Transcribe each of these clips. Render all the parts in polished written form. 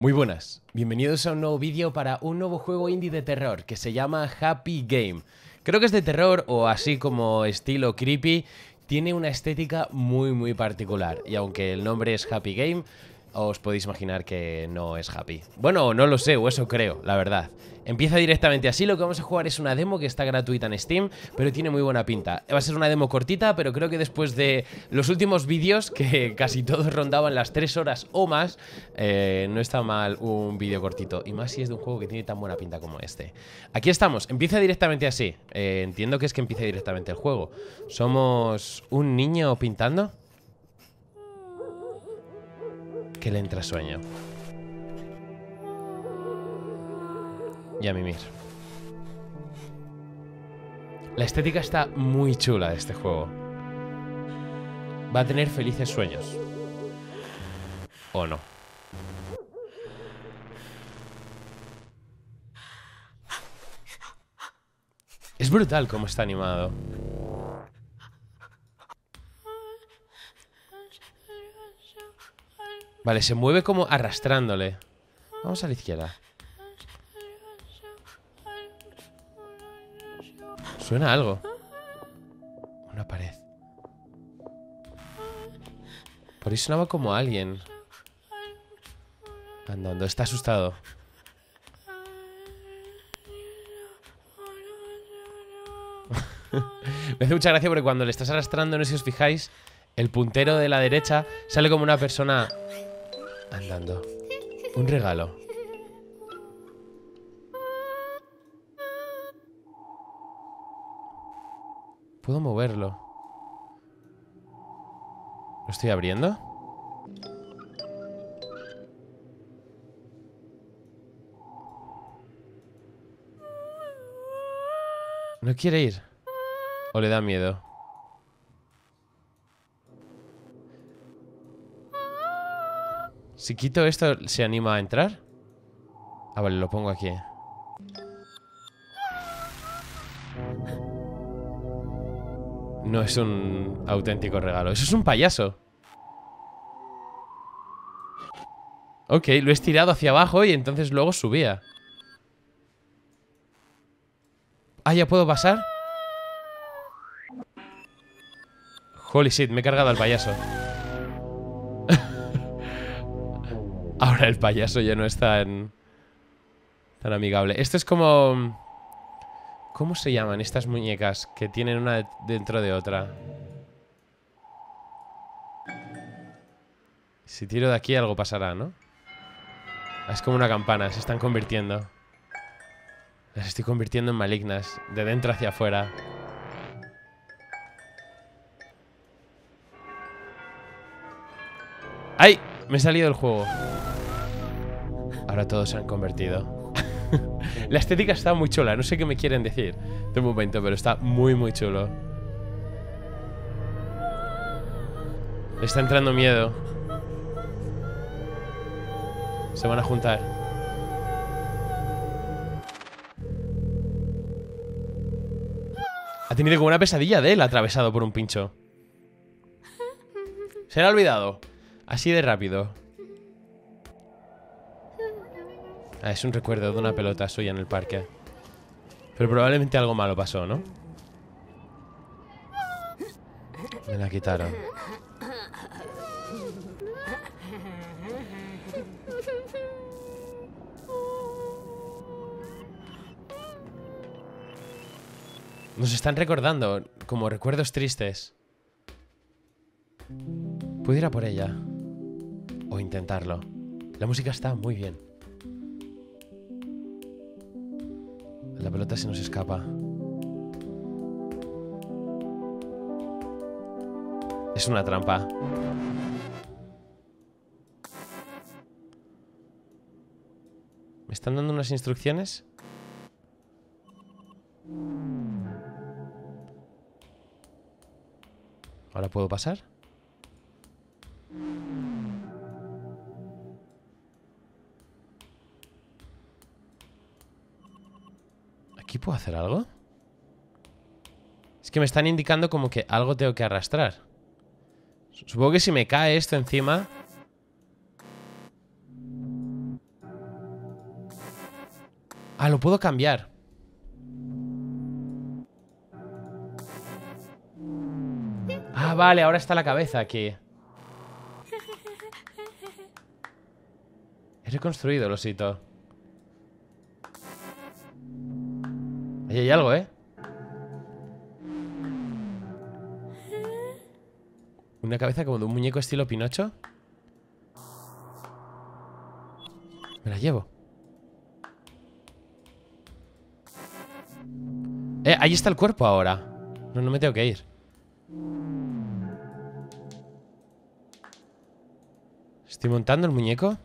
Muy buenas, bienvenidos a un nuevo vídeo para un nuevo juego indie de terror que se llama Happy Game. Creo que es de terror o así como estilo creepy, tiene una estética muy particular y aunque el nombre es Happy Game, os podéis imaginar que no es happy. Bueno, no lo sé, o eso creo, la verdad. Empieza directamente así, lo que vamos a jugar es una demo que está gratuita en Steam, pero tiene muy buena pinta. Va a ser una demo cortita, pero creo que después de los últimos vídeos, que casi todos rondaban las 3 horas o más, no está mal un vídeo cortito. Y más si es de un juego que tiene tan buena pinta como este. Aquí estamos, empieza directamente así. Entiendo que es que empiece directamente el juego. Somos un niño pintando que le entra sueño. Y a mimir. La estética está muy chula de este juego. Va a tener felices sueños. ¿O no? Es brutal cómo está animado. Vale, se mueve como arrastrándole. Vamos a la izquierda. Suena algo. Una pared. Por ahí sonaba como alguien andando. Está asustado. Me hace mucha gracia porque cuando le estás arrastrando, no sé si os fijáis, el puntero de la derecha sale como una persona andando. Un regalo. Puedo moverlo. ¿Lo estoy abriendo? ¿No quiere ir? ¿O le da miedo? Si quito esto, ¿se anima a entrar? Ah, vale, lo pongo aquí. No es un auténtico regalo. Eso es un payaso. Ok, lo he estirado hacia abajo y entonces luego subía. Ah, ¿ya puedo pasar? Holy shit, me he cargado al payaso. Ahora el payaso ya no es tan amigable. Esto es como... ¿Cómo se llaman estas muñecas que tienen una dentro de otra? Si tiro de aquí algo pasará, ¿no? Es como una campana, se están convirtiendo. Las estoy convirtiendo en malignas, de dentro hacia afuera. ¡Ay! Me he salido del juego. Ahora todos se han convertido. La estética está muy chula, no sé qué me quieren decir de un momento, pero está muy chulo. Le está entrando miedo. Se van a juntar. Ha tenido como una pesadilla de él atravesado por un pincho. Se le ha olvidado. Así de rápido. Ah, es un recuerdo de una pelota suya en el parque. Pero probablemente algo malo pasó, ¿no? Me la quitaron. Nos están recordando como recuerdos tristes. Puedo ir a por ella. O intentarlo. La música está muy bien. La pelota se nos escapa. Es una trampa. ¿Me están dando unas instrucciones? ¿Ahora puedo pasar? ¿Aquí puedo hacer algo? Es que me están indicando como que algo tengo que arrastrar. Supongo que si me cae esto encima... Ah, lo puedo cambiar. Ah, vale, ahora está la cabeza aquí. He reconstruido el osito. Ahí hay algo, ¿eh? Una cabeza como de un muñeco estilo Pinocho. Me la llevo. Ahí está el cuerpo ahora. No, no me tengo que ir. Estoy montando el muñeco.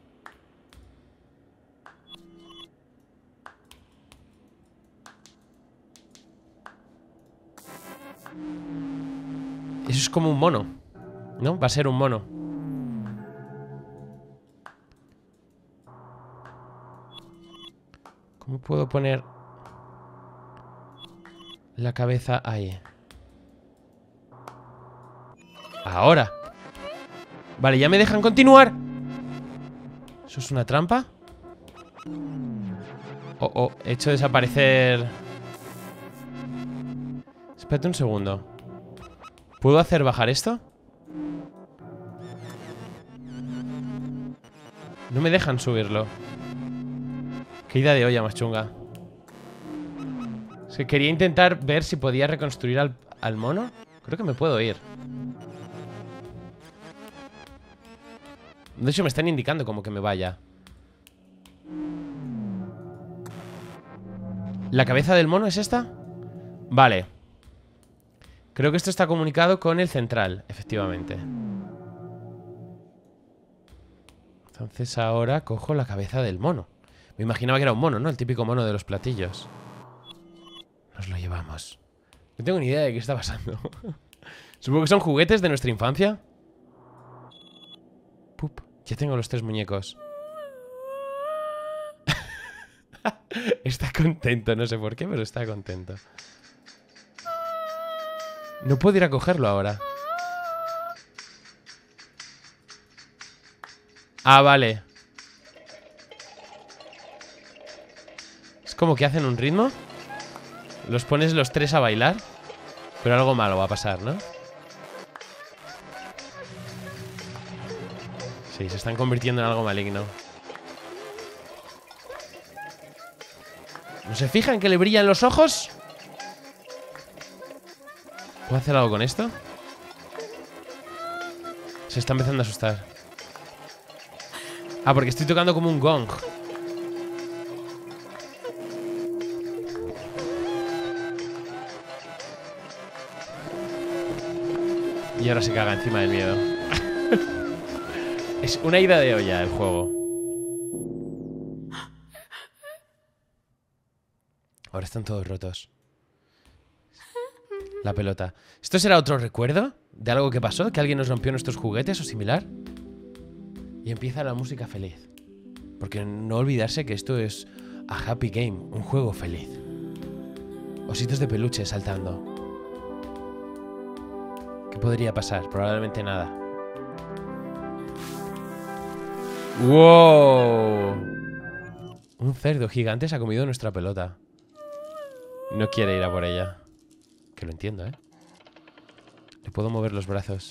Eso es como un mono, ¿no? Va a ser un mono. ¿Cómo puedo poner la cabeza ahí? Ahora. Vale, ya me dejan continuar. ¿Eso es una trampa? Oh, oh, he hecho desaparecer. Espérate un segundo. ¿Puedo hacer bajar esto? No me dejan subirlo. Qué idea de olla más chunga. Es que quería intentar ver si podía reconstruir al mono. Creo que me puedo ir. De hecho me están indicando como que me vaya. ¿La cabeza del mono es esta? Vale. Creo que esto está comunicado con el central, efectivamente. Entonces ahora cojo la cabeza del mono. Me imaginaba que era un mono, ¿no? El típico mono de los platillos. Nos lo llevamos. No tengo ni idea de qué está pasando. Supongo que son juguetes de nuestra infancia. Pup, ya tengo los 3 muñecos. Está contento, no sé por qué, pero está contento. No puedo ir a cogerlo ahora. Ah, vale. Es como que hacen un ritmo. Los pones los 3 a bailar. Pero algo malo va a pasar, ¿no? Sí, se están convirtiendo en algo maligno. ¿No se fijan que le brillan los ojos? ¿Puedo hacer algo con esto? Se está empezando a asustar. Ah, porque estoy tocando como un gong. Y ahora se caga encima del miedo. Es una ida de olla el juego. Ahora están todos rotos. La pelota. ¿Esto será otro recuerdo de algo que pasó? ¿Que alguien nos rompió nuestros juguetes o similar? Y empieza la música feliz. Porque no olvidarse que esto es a happy game, un juego feliz. Ositos de peluche saltando. ¿Qué podría pasar? Probablemente nada. ¡Wow! Un cerdo gigante se ha comido nuestra pelota. No quiere ir a por ella. Que lo entiendo, ¿eh? Le puedo mover los brazos.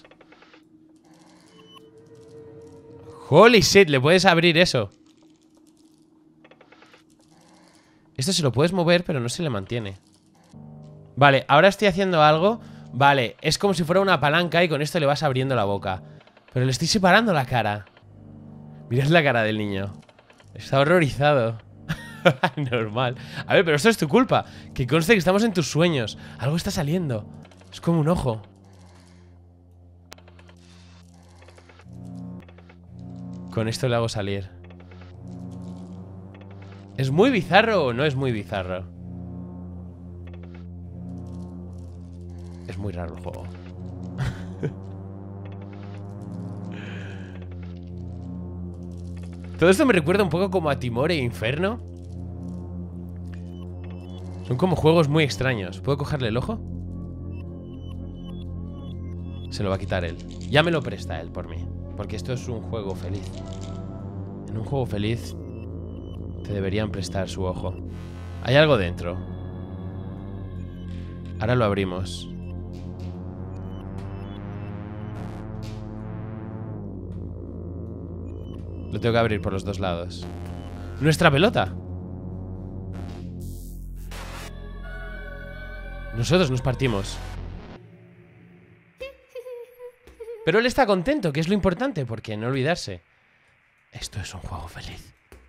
¡Holy shit! Le puedes abrir eso. Esto se lo puedes mover, pero no se le mantiene. Vale, ahora estoy haciendo algo. Vale, es como si fuera una palanca y con esto le vas abriendo la boca. Pero le estoy separando la cara. Mirad la cara del niño. Está horrorizado. Normal. A ver, pero esto es tu culpa. Que conste que estamos en tus sueños. Algo está saliendo. Es como un ojo. Con esto le hago salir. ¿Es muy bizarro o no es muy bizarro? Es muy raro el juego. Todo esto me recuerda un poco como a Timor e Inferno. Son como juegos muy extraños. ¿Puedo cogerle el ojo? Se lo va a quitar él. Ya me lo presta él por mí. Porque esto es un juego feliz. En un juego feliz te deberían prestar su ojo. Hay algo dentro. Ahora lo abrimos. Lo tengo que abrir por los dos lados. ¡Nuestra pelota! Nosotros nos partimos. Pero él está contento, que es lo importante, porque no olvidarse. Esto es un juego feliz.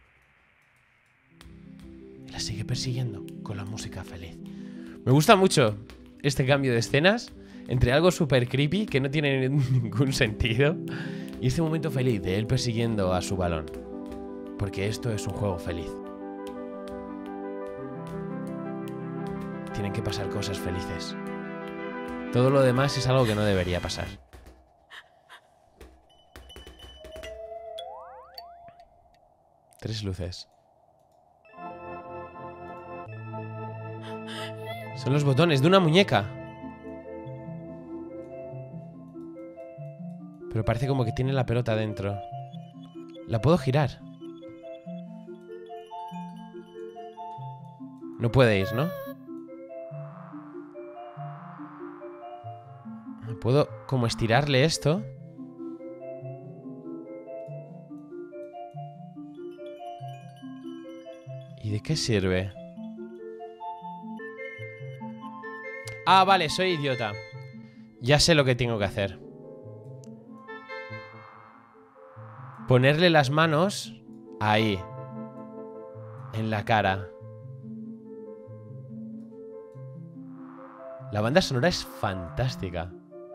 Y la sigue persiguiendo con la música feliz. Me gusta mucho este cambio de escenas entre algo súper creepy, que no tiene ningún sentido, y este momento feliz de él persiguiendo a su balón. Porque esto es un juego feliz. Tienen que pasar cosas felices. Todo lo demás es algo que no debería pasar. Tres luces. Son los botones de una muñeca. Pero parece como que tiene la pelota dentro. ¿La puedo girar? No puede ir, ¿no? ¿Puedo como estirarle esto? ¿Y de qué sirve? Ah, vale, soy idiota. Ya sé lo que tengo que hacer. Ponerle las manos ahí, en la cara. La banda sonora es fantástica.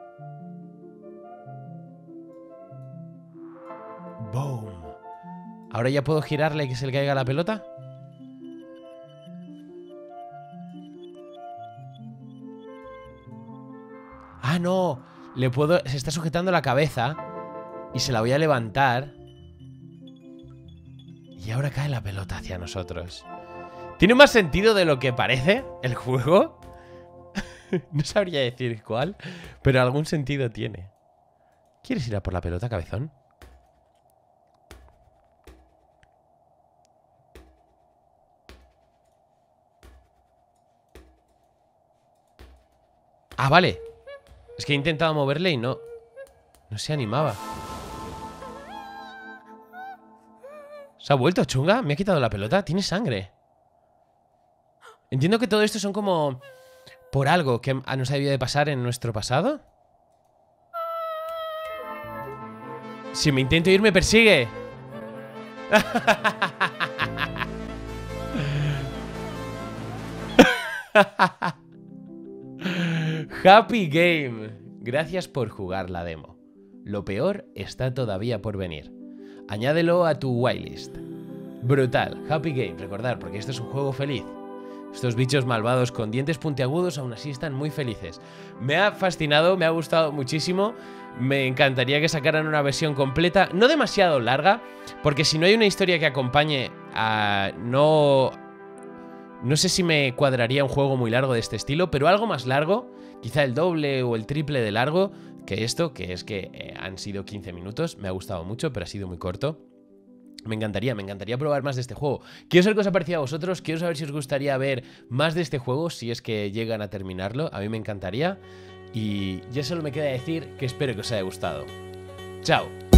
¡Boom! ¿Ahora ya puedo girarle y que se le caiga la pelota? ¡Ah, no! Le puedo... Se está sujetando la cabeza y se la voy a levantar. Y ahora cae la pelota hacia nosotros. ¿Tiene más sentido de lo que parece el juego? No sabría decir cuál, pero algún sentido tiene. ¿Quieres ir a por la pelota, cabezón? Ah, vale. Es que he intentado moverle y no se animaba. ¿Se ha vuelto chunga? ¿Me ha quitado la pelota? Tiene sangre. Entiendo que todo esto son como... por algo que nos ha debido de pasar en nuestro pasado. Si me intento ir, me persigue. Happy Game. Gracias por jugar la demo. Lo peor está todavía por venir. Añádelo a tu whitelist. Brutal. Happy Game. Recordar, porque esto es un juego feliz. Estos bichos malvados con dientes puntiagudos aún así están muy felices. Me ha fascinado, me ha gustado muchísimo. Me encantaría que sacaran una versión completa, no demasiado larga, porque si no hay una historia que acompañe a... No sé si me cuadraría un juego muy largo de este estilo, pero algo más largo, quizá el doble o el triple de largo que esto, que es que han sido 15 minutos. Me ha gustado mucho, pero ha sido muy corto. Me encantaría probar más de este juego. Quiero saber qué os ha parecido a vosotros. Quiero saber si os gustaría ver más de este juego, si es que llegan a terminarlo. A mí me encantaría. Y ya solo me queda decir que espero que os haya gustado. ¡Chao!